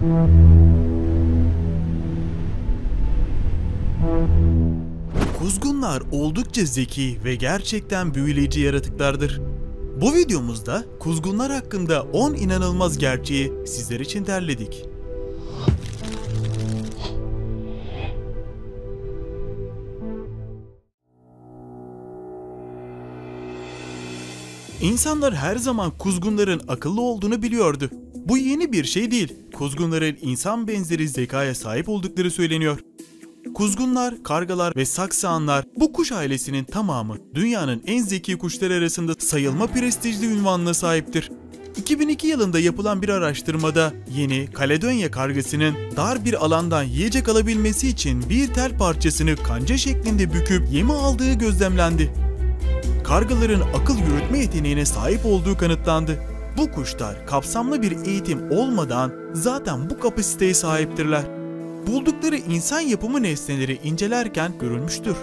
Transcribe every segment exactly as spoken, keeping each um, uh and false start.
Kuzgunlar oldukça zeki ve gerçekten büyüleyici yaratıklardır. Bu videomuzda kuzgunlar hakkında on inanılmaz gerçeği sizler için derledik. İnsanlar her zaman kuzgunların akıllı olduğunu biliyordu. Bu yeni bir şey değil. Kuzgunların insan benzeri zekaya sahip oldukları söyleniyor. Kuzgunlar, kargalar ve saksağanlar bu kuş ailesinin tamamı dünyanın en zeki kuşları arasında sayılma prestijli ünvanına sahiptir. iki bin iki yılında yapılan bir araştırmada Yeni Kaledonya kargasının dar bir alandan yiyecek alabilmesi için bir tel parçasını kanca şeklinde büküp yemi aldığı gözlemlendi. Kargaların akıl yürütme yeteneğine sahip olduğu kanıtlandı. Bu kuşlar kapsamlı bir eğitim olmadan zaten bu kapasiteye sahiptirler. Buldukları insan yapımı nesneleri incelerken görülmüştür.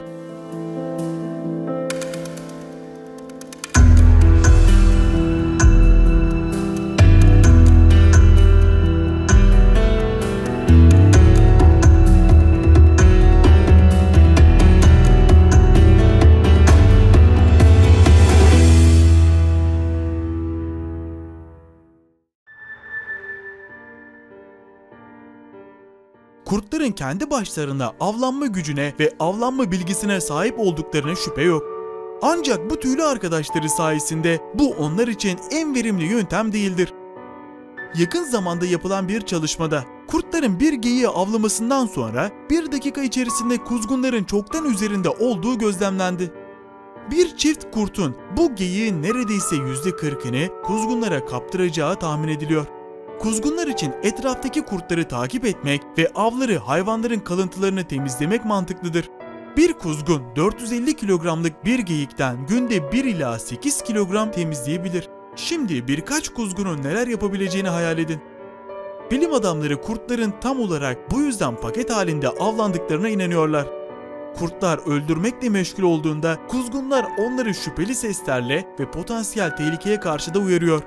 Kurtların kendi başlarına avlanma gücüne ve avlanma bilgisine sahip olduklarına şüphe yok. Ancak bu tüylü arkadaşları sayesinde bu onlar için en verimli yöntem değildir. Yakın zamanda yapılan bir çalışmada kurtların bir geyiği avlamasından sonra bir dakika içerisinde kuzgunların çoktan üzerinde olduğu gözlemlendi. Bir çift kurtun bu geyiğin neredeyse yüzde kırkını kuzgunlara kaptıracağı tahmin ediliyor. Kuzgunlar için etraftaki kurtları takip etmek ve avları hayvanların kalıntılarını temizlemek mantıklıdır. Bir kuzgun dört yüz elli kilogramlık bir geyikten günde bir ila sekiz kilogram temizleyebilir. Şimdi birkaç kuzgunun neler yapabileceğini hayal edin. Bilim adamları kurtların tam olarak bu yüzden paket halinde avlandıklarına inanıyorlar. Kurtlar öldürmekle meşgul olduğunda kuzgunlar onları şüpheli seslerle ve potansiyel tehlikeye karşı da uyarıyor.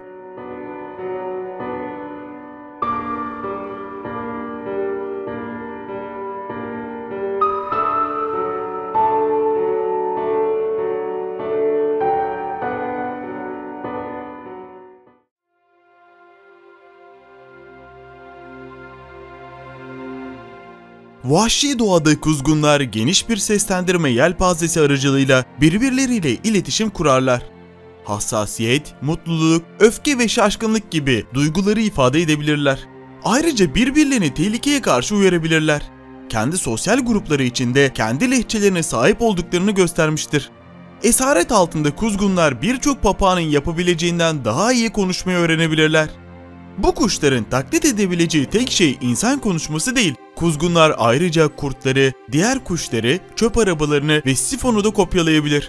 Vahşi doğada kuzgunlar geniş bir seslendirme yelpazesi aracılığıyla birbirleriyle iletişim kurarlar. Hassasiyet, mutluluk, öfke ve şaşkınlık gibi duyguları ifade edebilirler. Ayrıca birbirlerini tehlikeye karşı uyarabilirler. Kendi sosyal grupları içinde kendi lehçelerine sahip olduklarını göstermiştir. Esaret altında kuzgunlar birçok papağanın yapabileceğinden daha iyi konuşmayı öğrenebilirler. Bu kuşların taklit edebileceği tek şey insan konuşması değil. Kuzgunlar ayrıca kurtları, diğer kuşları, çöp arabalarını ve sifonu da kopyalayabilir.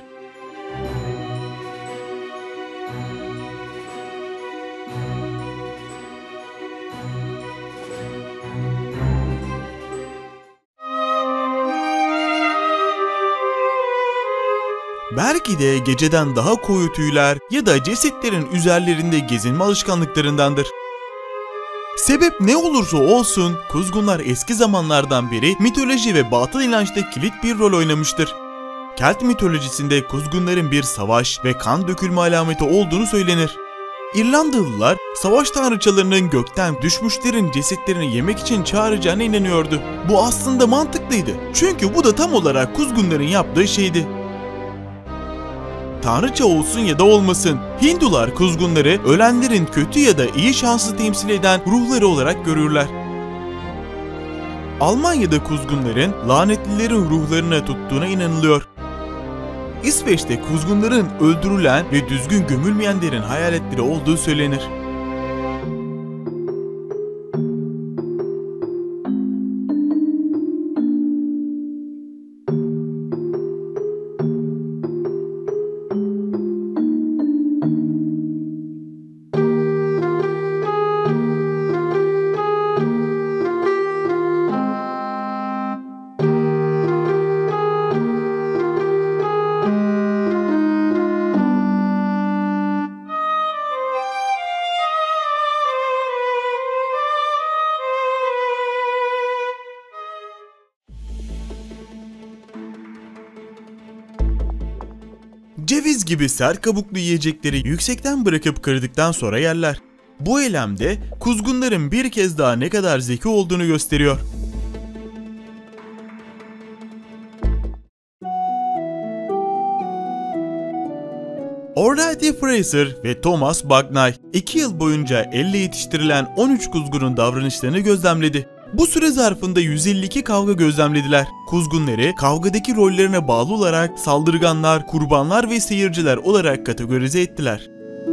Belki de geceden daha koyu tüyler ya da cesetlerin üzerlerinde gezinme alışkanlıklarındandır. Sebep ne olursa olsun kuzgunlar eski zamanlardan beri mitoloji ve batıl inançta kilit bir rol oynamıştır. Kelt mitolojisinde kuzgunların bir savaş ve kan dökülme alameti olduğunu söylenir. İrlandalılar savaş tanrıçalarının gökten düşmüşlerin cesetlerini yemek için çağıracağına inanıyordu. Bu aslında mantıklıydı. Çünkü bu da tam olarak kuzgunların yaptığı şeydi. Tanrıça olsun ya da olmasın, Hindular kuzgunları ölenlerin kötü ya da iyi şansı temsil eden ruhları olarak görürler. Almanya'da kuzgunların lanetlilerin ruhlarına tuttuğuna inanılıyor. İsveç'te kuzgunların öldürülen ve düzgün gömülmeyenlerin hayaletleri olduğu söylenir. Ceviz gibi sert kabuklu yiyecekleri yüksekten bırakıp kırdıktan sonra yerler. Bu eylemde kuzgunların bir kez daha ne kadar zeki olduğunu gösteriyor. Orlati Fraser ve Thomas Bagnall iki yıl boyunca elle yetiştirilen on üç kuzgunun davranışlarını gözlemledi. Bu süre zarfında yüz elli iki kavga gözlemlediler. Kuzgunları kavgadaki rollerine bağlı olarak saldırganlar, kurbanlar ve seyirciler olarak kategorize ettiler.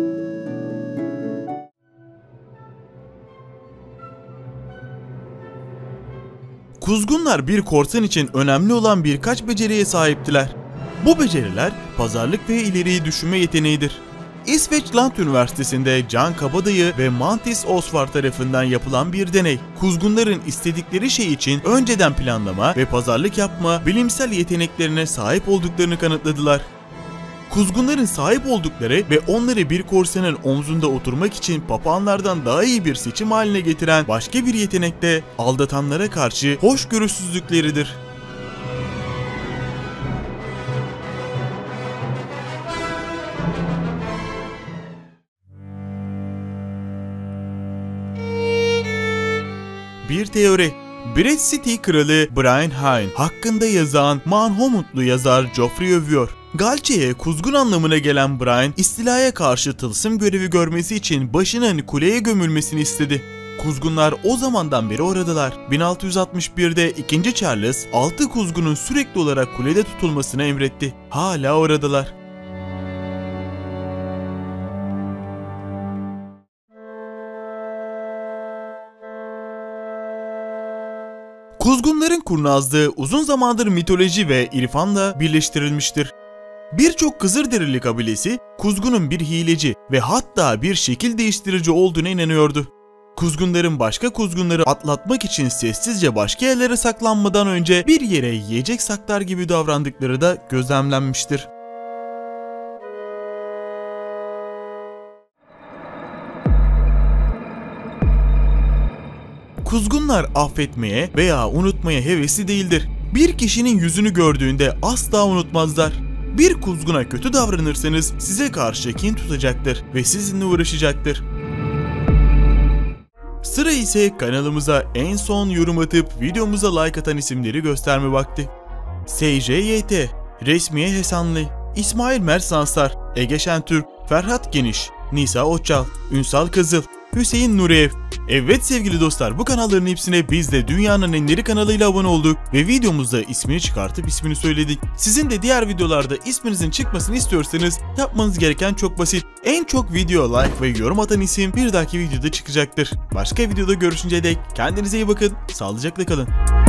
Kuzgunlar bir korsan için önemli olan birkaç beceriye sahiptiler. Bu beceriler pazarlık ve ileriyi düşünme yeteneğidir. İsveç Land Üniversitesi'nde Can Kabadayı ve Mantis Osvar tarafından yapılan bir deney, kuzgunların istedikleri şey için önceden planlama ve pazarlık yapma bilimsel yeteneklerine sahip olduklarını kanıtladılar. Kuzgunların sahip oldukları ve onları bir korsanın omzunda oturmak için papağanlardan daha iyi bir seçim haline getiren başka bir yetenek de aldatanlara karşı hoşgörüsüzlükleridir. Bir teori. Brad City kralı Brian Hine hakkında yazan Manhomutlu yazar Joffrey övüyor. Galçe'ye kuzgun anlamına gelen Brian, istilaya karşı tılsım görevi görmesi için başının kuleye gömülmesini istedi. Kuzgunlar o zamandan beri oradalar. bin altı yüz altmış bir'de ikinci. Charles, altı kuzgunun sürekli olarak kulede tutulmasını emretti. Hala oradalar. Kuzgunların kurnazlığı uzun zamandır mitoloji ve irfanla birleştirilmiştir. Birçok Kızılderili kabilesi kuzgunun bir hileci ve hatta bir şekil değiştirici olduğuna inanıyordu. Kuzgunların başka kuzgunları atlatmak için sessizce başka yerlere saklanmadan önce bir yere yiyecek saklar gibi davrandıkları da gözlemlenmiştir. Kuzgunlar affetmeye veya unutmaya hevesli değildir. Bir kişinin yüzünü gördüğünde asla unutmazlar. Bir kuzguna kötü davranırsanız size karşı kin tutacaktır ve sizinle uğraşacaktır. Sıra ise kanalımıza en son yorum atıp videomuza like atan isimleri gösterme vakti. S J Y T, Resmiye Hesanlı, İsmail Mert Sansar, Ege Şentürk, Ferhat Geniş, Nisa Oçal, Ünsal Kızıl, Hüseyin Nureyev. Evet sevgili dostlar, bu kanalların hepsine biz de Dünyanın Enleri kanalıyla abone olduk ve videomuzda ismini çıkartıp ismini söyledik. Sizin de diğer videolarda isminizin çıkmasını istiyorsanız yapmanız gereken çok basit. En çok video, like ve yorum atan isim bir dahaki videoda çıkacaktır. Başka videoda görüşünceye dek kendinize iyi bakın, sağlıcakla kalın.